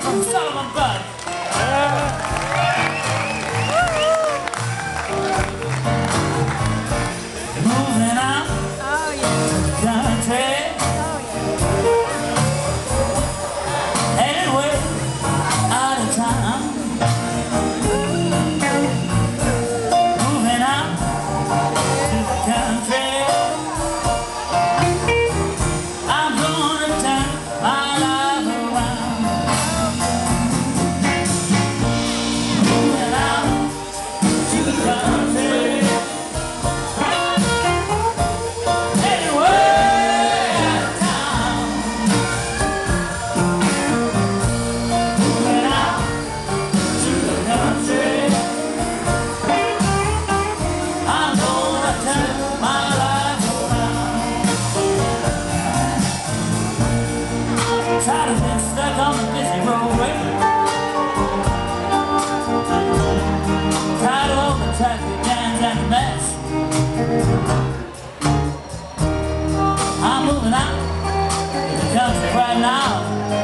I'm moving out to the country right now.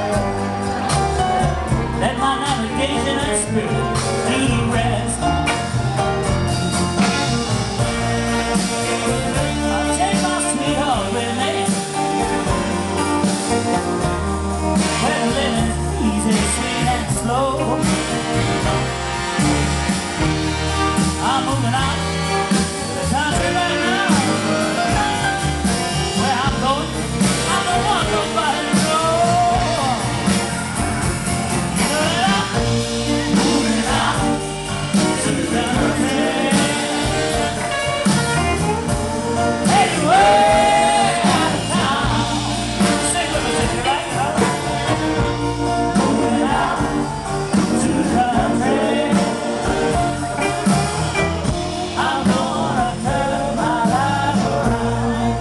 Let my navigation and spirit do the rest. I'll take my sweetheart with me, where the living's easy, sweet and slow. I'm moving out to the country right now. Where I'm going, I don't want nobody to know. Moving out to the country, anywhere out of town. Sing with me, sing it right now. Moving out to the country. I'm gonna turn my life around.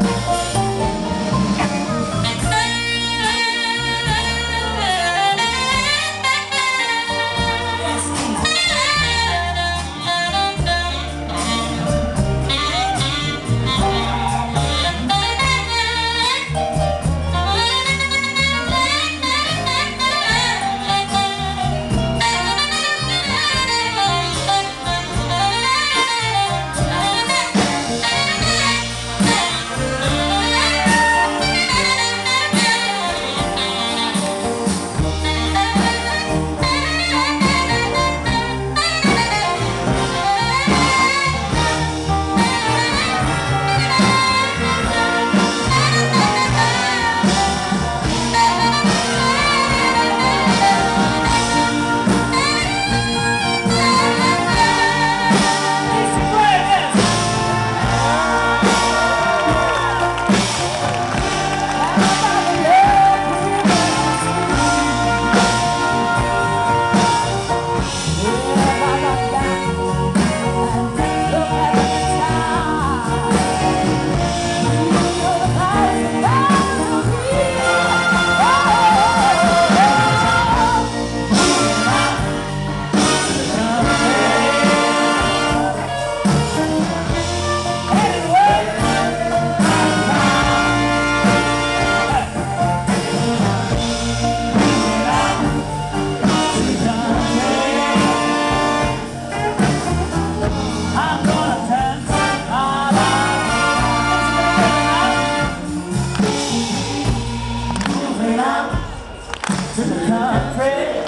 To the country,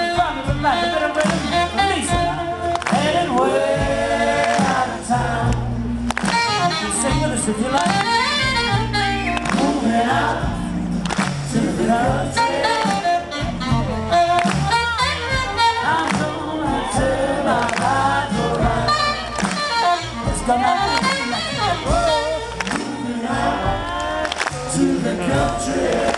heading way out of town. You sing with us if you like. Moving out to the country. I'm gonna turn my life around. Let's go now. Moving out to the country.